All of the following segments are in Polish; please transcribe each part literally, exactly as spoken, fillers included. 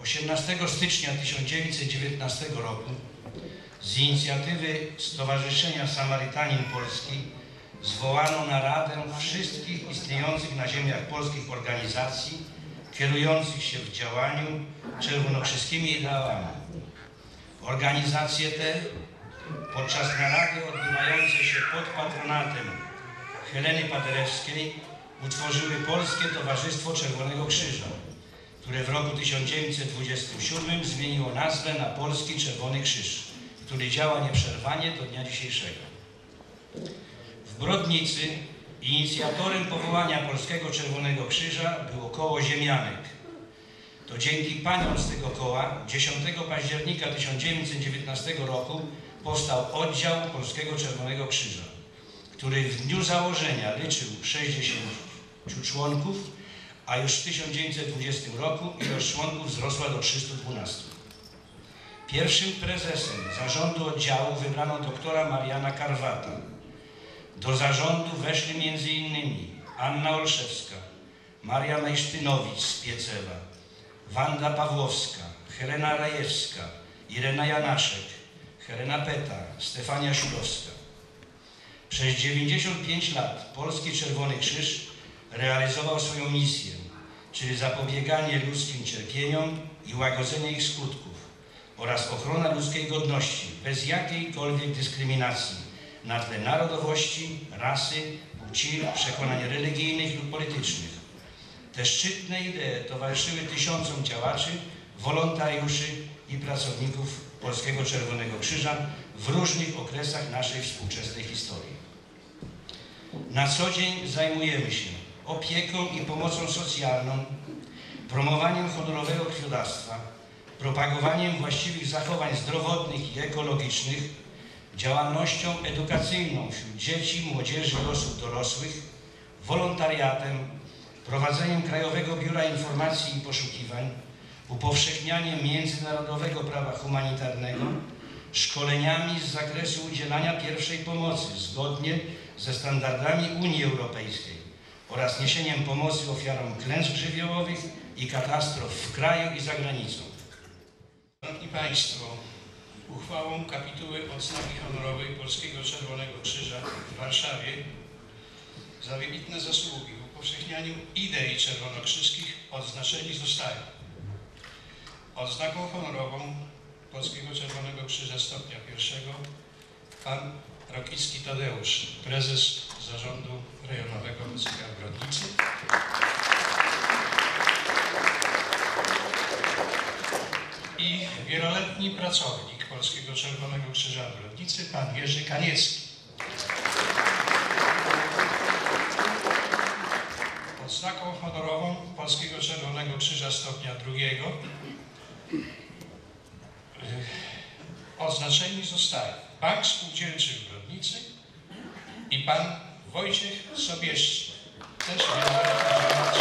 osiemnastego stycznia tysiąc dziewięćset dziewiętnastego roku z inicjatywy Stowarzyszenia Samarytanin Polski zwołano naradę wszystkich istniejących na ziemiach polskich organizacji kierujących się w działaniu czerwonokrzyskimi ideałami. Organizacje te podczas narady odbywającej się pod patronatem Heleny Paderewskiej utworzyły Polskie Towarzystwo Czerwonego Krzyża, które w roku tysiąc dziewięćset dwudziestym siódmym zmieniło nazwę na Polski Czerwony Krzyż, który działa nieprzerwanie do dnia dzisiejszego. W Brodnicy inicjatorem powołania Polskiego Czerwonego Krzyża było koło Ziemianek. To dzięki paniom z tego koła dziesiątego października tysiąc dziewięćset dziewiętnastego roku powstał oddział Polskiego Czerwonego Krzyża, który w dniu założenia liczył sześćdziesięciu członków, a już w tysiąc dziewięćset dwudziestym roku ilość członków wzrosła do trzystu dwunastu. Pierwszym prezesem zarządu oddziału wybrano doktora Mariana Karwata. Do zarządu weszli między innymi Anna Olszewska, Maria Majsztynowicz z Piecewa, Wanda Pawłowska, Helena Rajewska, Irena Janaszek, Helena Peta, Stefania Siurowska. Przez dziewięćdziesiąt pięć lat Polski Czerwony Krzyż realizował swoją misję, czyli zapobieganie ludzkim cierpieniom i łagodzenie ich skutków oraz ochrona ludzkiej godności bez jakiejkolwiek dyskryminacji na tle narodowości, rasy, płci, przekonań religijnych lub politycznych. Te szczytne idee towarzyszyły tysiącom działaczy, wolontariuszy i pracowników Polskiego Czerwonego Krzyża w różnych okresach naszej współczesnej historii. Na co dzień zajmujemy się opieką i pomocą socjalną, promowaniem honorowego krwiodawstwa, propagowaniem właściwych zachowań zdrowotnych i ekologicznych, działalnością edukacyjną wśród dzieci, młodzieży i osób dorosłych, wolontariatem, prowadzeniem Krajowego Biura Informacji i Poszukiwań, upowszechnianiem międzynarodowego prawa humanitarnego, szkoleniami z zakresu udzielania pierwszej pomocy zgodnie ze standardami Unii Europejskiej oraz niesieniem pomocy ofiarom klęsk żywiołowych i katastrof w kraju i za granicą. Szanowni Państwo, uchwałą kapituły odznaki honorowej Polskiego Czerwonego Krzyża w Warszawie za wybitne zasługi w upowszechnianiu idei czerwonokrzyżskich odznaczeni zostają odznaką honorową Polskiego Czerwonego Krzyża stopnia pierwszego pan Rokicki Tadeusz, prezes Zarządu Rejonowego P C K w Brodnicy. I wieloletni pracownik Polskiego Czerwonego Krzyża w Brodnicy, pan Jerzy Kaniecki. Odznaką honorową Polskiego Czerwonego Krzyża stopnia drugiego odznaczeni zostają Bank Spółdzielczy w Brodnicy i pan Wojciech Sobieszczyk, też wieloletni działacz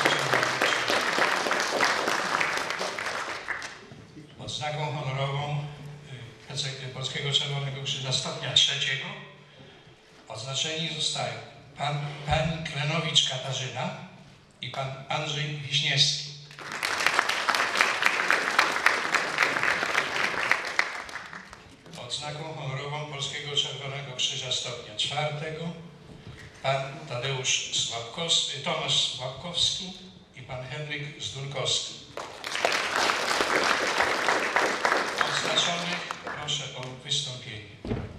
odznaką honorową Polskiego Czerwonego Krzyża stopnia trzeciego odznaczeni zostają pan, pani Klenowicz Katarzyna i pan Andrzej Wiśniewski. Odznaką honorową Polskiego Czerwonego Krzyża stopnia czwartego pan Tadeusz Sławkowski, Tomasz Sławkowski i pan Henryk Zdulkowski. Odznaczonych proszę o wystąpienie.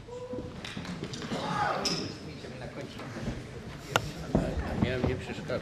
Miałem nie przeszkadzać.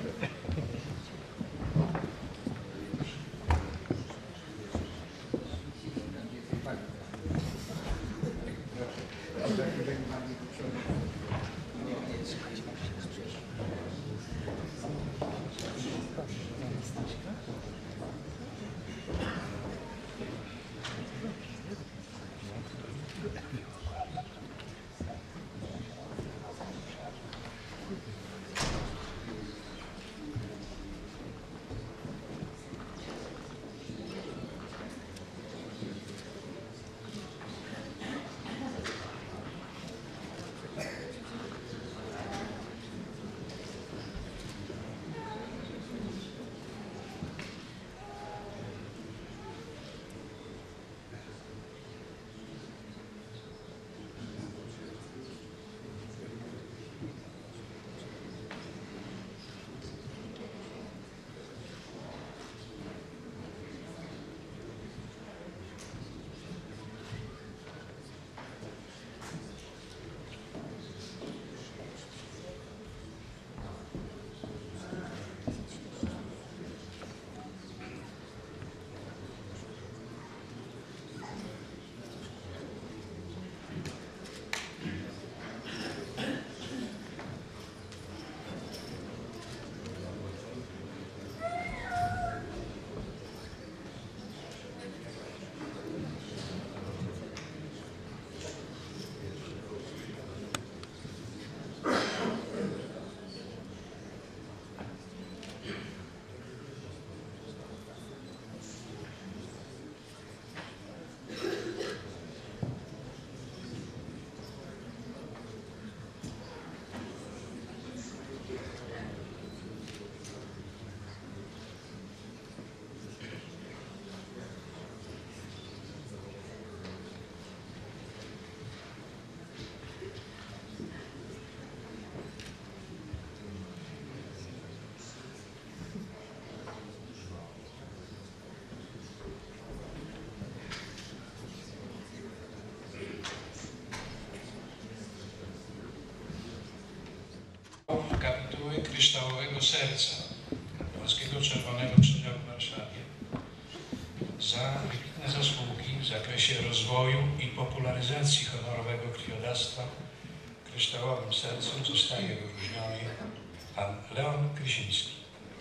kryształowego serca Polskiego Czerwonego Krzyża w Warszawie za wybitne zasługi w zakresie rozwoju i popularyzacji honorowego krwiodawstwa kryształowym sercem zostaje wyróżniony pan Leon Krysiński.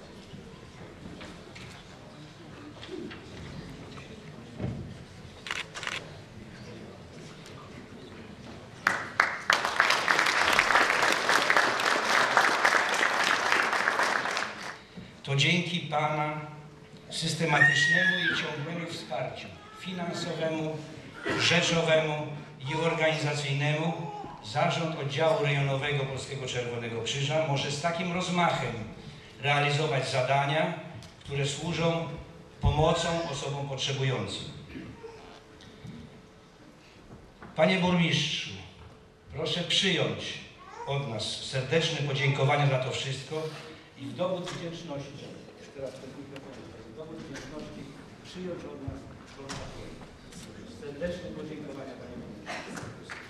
To dzięki Pana systematycznemu i ciągłemu wsparciu finansowemu, rzeczowemu i organizacyjnemu Zarząd Oddziału Rejonowego Polskiego Czerwonego Krzyża może z takim rozmachem realizować zadania, które służą pomocą osobom potrzebującym. Panie Burmistrzu, proszę przyjąć od nas serdeczne podziękowania za to wszystko i w dowód wdzięczności, teraz w dowód wdzięczności przyjąć od nas serdeczne podziękowania, Panie Burmistrzu.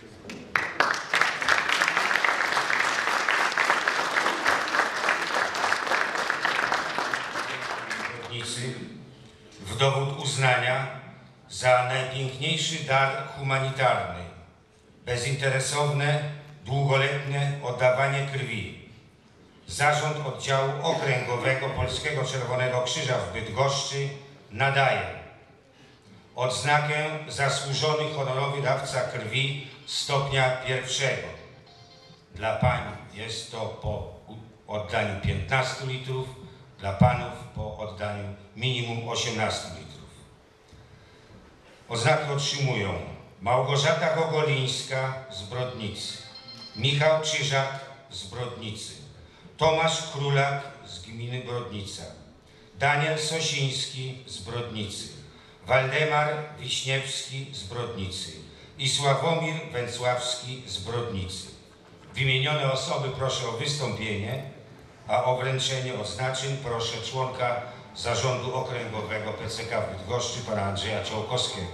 W dowód uznania za najpiękniejszy dar humanitarny, bezinteresowne, długoletnie oddawanie krwi. Zarząd Oddziału Okręgowego Polskiego Czerwonego Krzyża w Bydgoszczy nadaje odznakę Zasłużony Honorowy Dawca Krwi stopnia pierwszego. Dla pań jest to po oddaniu piętnastu litrów, dla panów po oddaniu minimum osiemnastu litrów. Oznaki otrzymują Małgorzata Gogolińska z Brodnicy, Michał Czyżak z Brodnicy, Tomasz Królak z gminy Brodnica, Daniel Sosiński z Brodnicy, Waldemar Wiśniewski z Brodnicy i Sławomir Węcławski z Brodnicy. Wymienione osoby proszę o wystąpienie, a o wręczenie oznaczeń proszę członka Zarządu Okręgowego P C K w Bydgoszczy, pana Andrzeja Ciołkowskiego.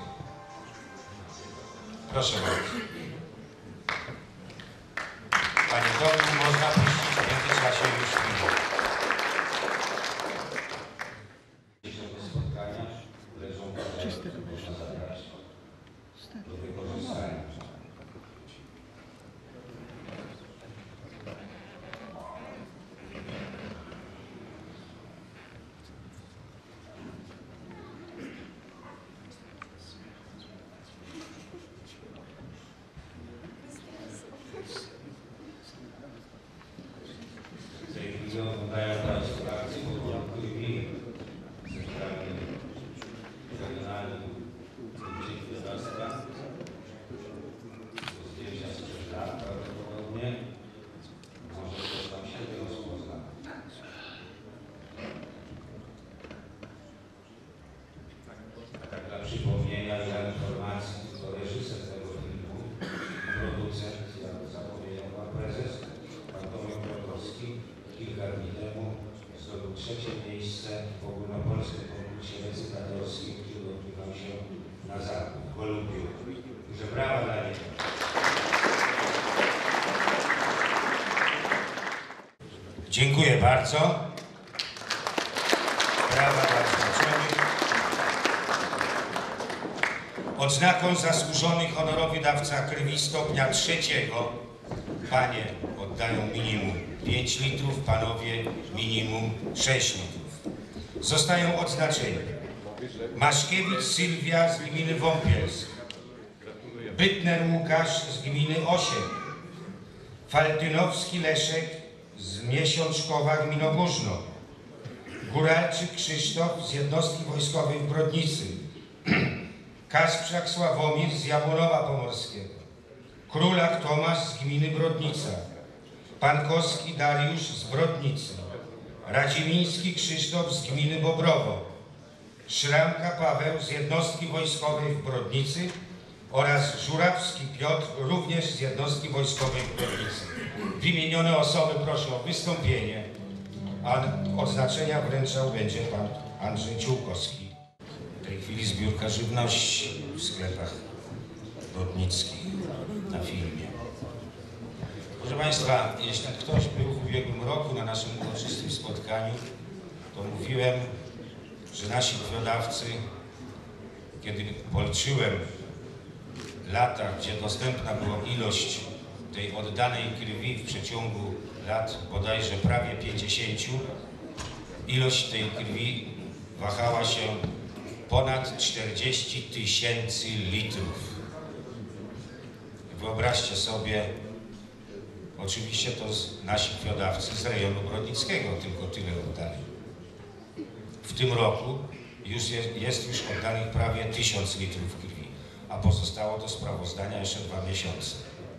Proszę bardzo. Panie Tomku, można puścić w międzyczasie już piwo. Spotkania leżą można zabrać do wykorzystania. Oglądają Państwo akcję podwórku i win Centralnym Regionalnym Centrum Krwiodawstwa. To zdjęcia sprzed lat prawdopodobnie. Może ktoś tam się tego rozpozna. A tak dla przypomnienia i dla informacji, to reżyser tego filmu, producent, jak zapowiedział pan prezes, pan Tomek Piotrowski, kilka dni temu zdobył trzecie miejsce w ogólnopolskim konkursie recytatorskim, który odbywał się na Zachu, w Kolumbii. Także brawa dla niego. Dziękuję bardzo. Brawa dla znaczonych. Odznaką Zasłużony Honorowy Dawca Krwi stopnia trzeciego panie oddają minimum pięć litrów, panowie minimum sześć litrów. Zostają odznaczeni Maszkiewicz Sylwia z gminy Wąpielsk, Bytner Łukasz z gminy Osiem, Faltynowski Leszek z Miesiączkowa Gminogórzno, Góralczyk Krzysztof z jednostki wojskowej w Brodnicy, Kasprzak Sławomir z Jabłonowa Pomorskiego, Królak Tomasz z gminy Brodnica, Pankowski Dariusz z Brodnicy, Radzimiński Krzysztof z gminy Bobrowo, Szramka Paweł z jednostki wojskowej w Brodnicy oraz Żurawski Piotr również z jednostki wojskowej w Brodnicy. Wymienione osoby proszę o wystąpienie, a odznaczenia wręczał będzie pan Andrzej Ciłkowski. W tej chwili zbiórka żywności w sklepach brodnickich na filmie. Proszę Państwa, jeśli ktoś był w ubiegłym roku na naszym uroczystym spotkaniu, to mówiłem, że nasi krwiodawcy, kiedy policzyłem lata, gdzie dostępna była ilość tej oddanej krwi w przeciągu lat bodajże prawie pięćdziesięciu, ilość tej krwi wahała się ponad czterdzieści tysięcy litrów. Wyobraźcie sobie, oczywiście to z, nasi krwiodawcy z rejonu brodnickiego tylko tyle oddali. W tym roku już jest, jest już oddanych prawie tysiąc litrów krwi, a pozostało do sprawozdania jeszcze dwa miesiące.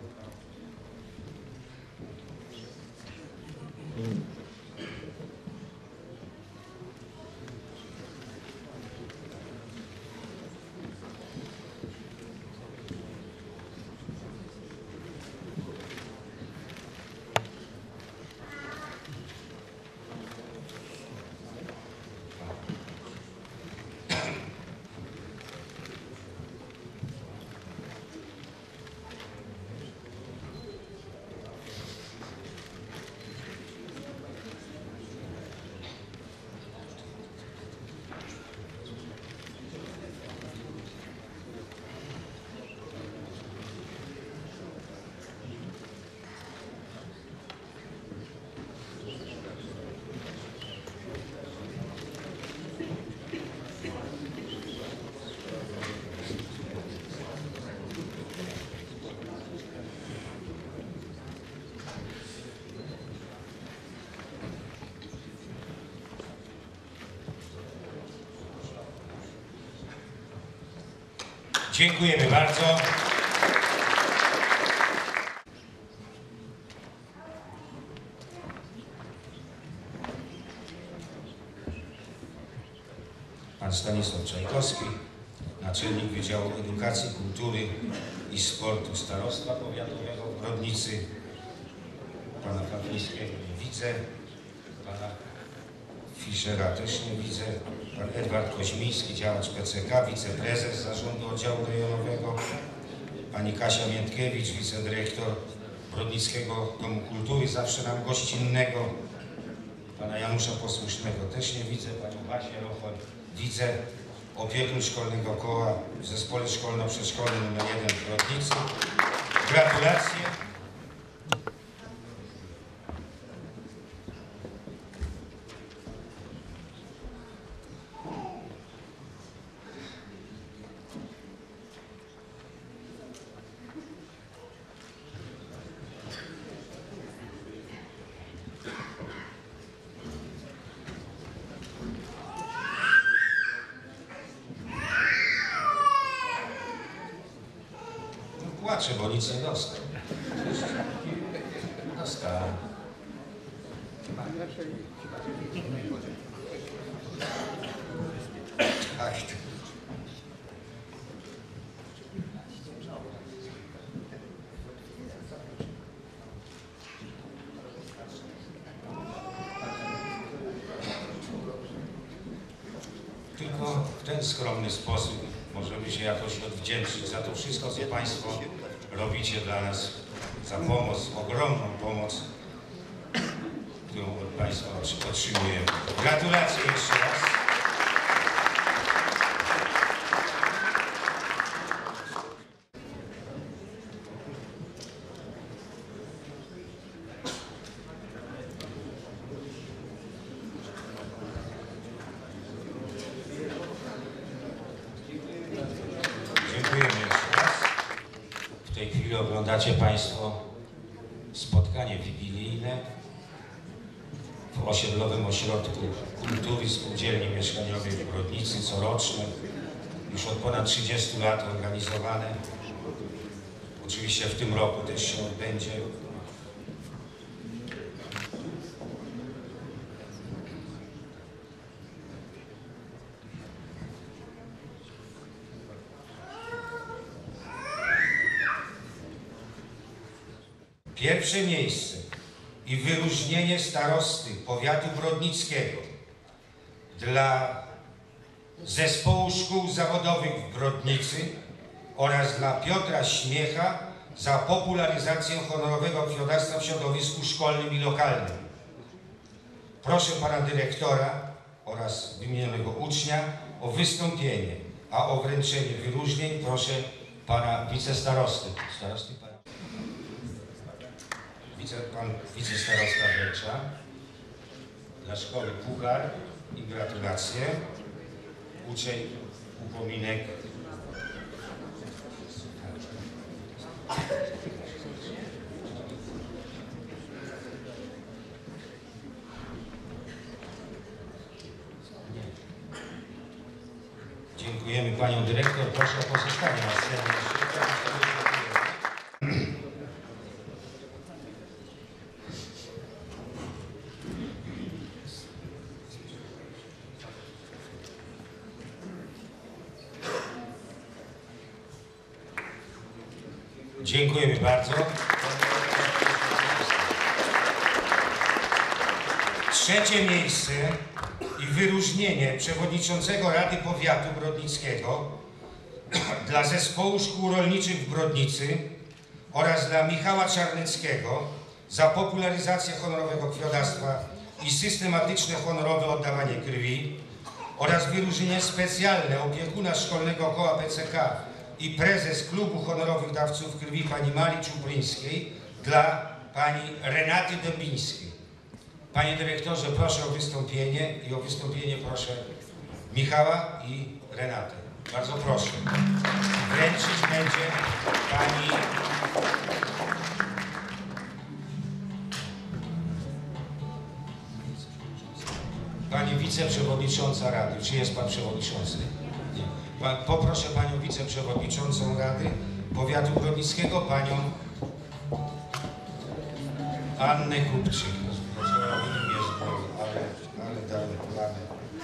Dziękujemy bardzo. Pan Stanisław Czajkowski, naczelnik Wydziału Edukacji, Kultury i Sportu Starostwa Powiatowego w Brodnicy. Pana Pawlińskiego nie widzę. Pana Fischera też nie widzę. Pan Edward Koźmiński, działacz P C K, wiceprezes Zarządu Oddziału Rejonowego. Pani Kasia Miętkiewicz, wicedyrektor Brodnickiego Domu Kultury, zawsze nam gościnnego. Pana Janusza Posłusznego też nie widzę. Panią Basię Rochoń widzę. Opiekun Szkolnego Koła w Zespole Szkolno-Przedszkolnym numer jeden w Brodnicy. Gratulacje. Płaczę, bo nic nie dostał. Dostał. Ach, tylko w ten skromny sposób możemy się jakoś odwdzięczyć za to wszystko, co Państwo robicie dla nas, za pomoc, ogromną pomoc, którą od Państwa otrzymujemy. Gratulacje jeszcze raz. Dziękujemy jeszcze raz. W tej chwili oglądacie Państwo spotkanie wigilijne w osiedlowym ośrodku kultury Spółdzielni Mieszkaniowej w Brodnicy, coroczne, już od ponad trzydziestu lat organizowane. Oczywiście w tym roku też się odbędzie. Pierwsze miejsce i wyróżnienie starosty powiatu brodnickiego dla Zespołu Szkół Zawodowych w Brodnicy oraz dla Piotra Śmiecha za popularyzację honorowego krwiodawstwa w środowisku szkolnym i lokalnym. Proszę pana dyrektora oraz wymienionego ucznia o wystąpienie, a o wręczenie wyróżnień proszę pana wicestarosty. Starosty pana. Wice, pan wicestarosta wręcza dla szkoły puchar i gratulacje. Uczeń upominek. Dziękujemy panią dyrektor. Proszę o pozostanie na scenie. Dziękujemy bardzo. Trzecie miejsce i wyróżnienie przewodniczącego Rady Powiatu Brodnickiego dla Zespołu Szkół Rolniczych w Brodnicy oraz dla Michała Czarneckiego za popularyzację honorowego krwiodawstwa i systematyczne honorowe oddawanie krwi oraz wyróżnienie specjalne opiekuna Szkolnego Koła P C K i prezes Klubu Honorowych Dawców Krwi pani Marii Czupryńskiej dla pani Renaty Dębińskiej. Panie dyrektorze, proszę o wystąpienie i o wystąpienie proszę Michała i Renatę. Bardzo proszę. Wręczyć będzie pani pani wiceprzewodnicząca Rady. Czy jest pan przewodniczący? Nie. Poproszę panią wiceprzewodniczącą Rady Powiatu Brodnickiego, panią Annę Kupczyk. Ale, ale damy plany.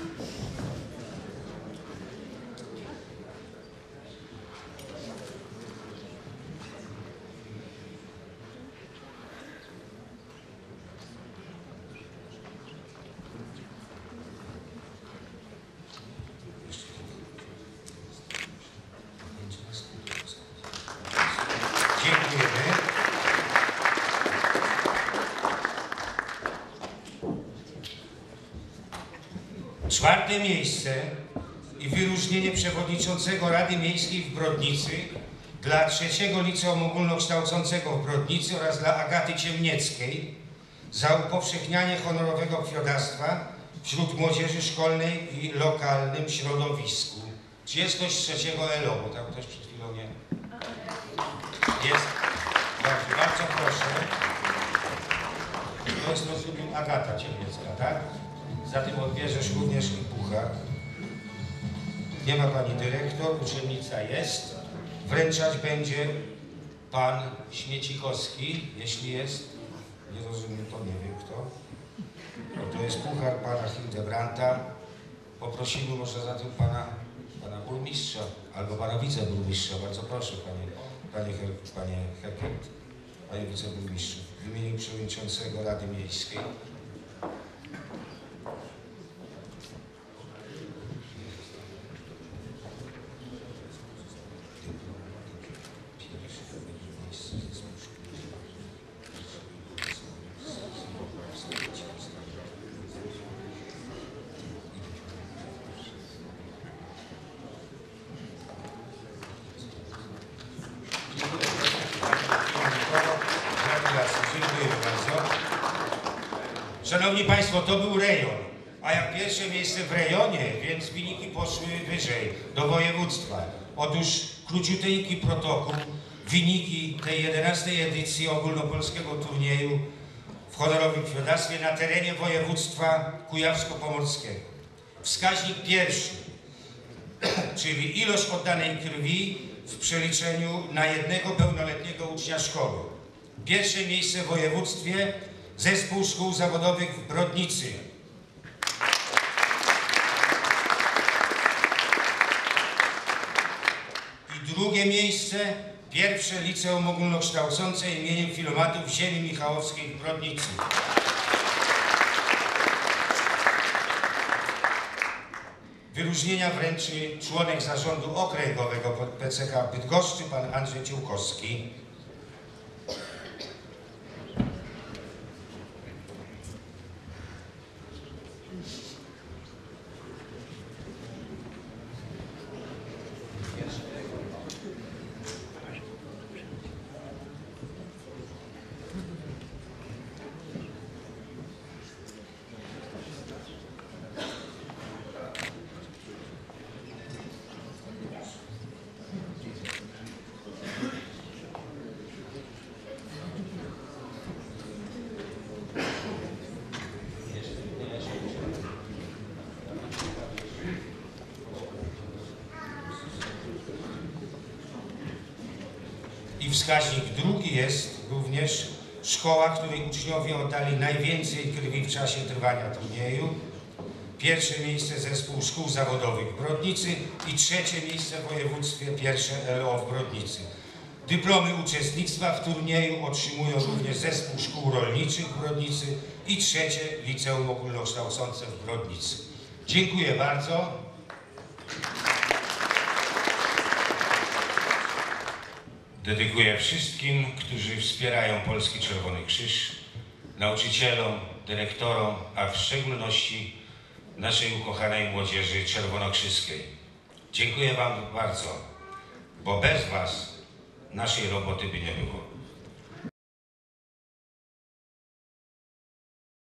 Dziękujemy. Czwarte miejsce i wyróżnienie przewodniczącego Rady Miejskiej w Brodnicy dla trzeciego Liceum Ogólnokształcącego w Brodnicy oraz dla Agaty Ciemnieckiej za upowszechnianie honorowego krwiodawstwa wśród młodzieży szkolnej i lokalnym środowisku. Czy jest ktoś z trzeciego L O? Bo tam ktoś przed chwilą nie... Jest? Dobrze, bardzo proszę. To jest rozumiem Agata Ciemniecka, tak? Zatem odbierzesz również i puchar. Nie ma pani dyrektor, uczennica jest. Wręczać będzie pan Śmiecikowski, jeśli jest. Nie rozumiem, to nie wiem kto. No, to jest puchar pana Hildebrandta. Poprosimy może zatem pana, pana burmistrza albo pana wiceburmistrza. Bardzo proszę, panie, panie, panie Hekert, panie wiceburmistrzu. W imieniu przewodniczącego Rady Miejskiej. Szanowni Państwo, to był rejon, a jak pierwsze miejsce w rejonie, więc wyniki poszły wyżej, do województwa. Otóż króciuteńki protokół, wyniki tej jedenastej edycji ogólnopolskiego turnieju w honorowym krwiodawstwie na terenie województwa kujawsko-pomorskiego. Wskaźnik pierwszy, czyli ilość oddanej krwi w przeliczeniu na jednego pełnoletniego ucznia szkoły. Pierwsze miejsce w województwie Zespół Szkół Zawodowych w Brodnicy. I drugie miejsce, pierwsze Liceum Ogólnokształcące imieniem Filomatów Ziemi Michałowskiej w Brodnicy. Wyróżnienia wręczy członek zarządu okręgowego P C K Bydgoszczy, pan Andrzej Ciłkowski. I wskaźnik drugi jest również szkoła, której uczniowie oddali najwięcej krwi w czasie trwania turnieju. Pierwsze miejsce Zespół Szkół Zawodowych w Brodnicy i trzecie miejsce w województwie, pierwsze L O w Brodnicy. Dyplomy uczestnictwa w turnieju otrzymują również Zespół Szkół Rolniczych w Brodnicy i trzecie Liceum Ogólnokształcące w Brodnicy. Dziękuję bardzo. Dedykuję wszystkim, którzy wspierają Polski Czerwony Krzyż, nauczycielom, dyrektorom, a w szczególności naszej ukochanej młodzieży czerwonokrzyskiej. Dziękuję Wam bardzo, bo bez Was naszej roboty by nie było.